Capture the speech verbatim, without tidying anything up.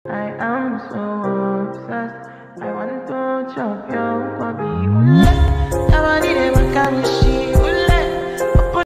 I am so obsessed. I want to chop your body. Your body,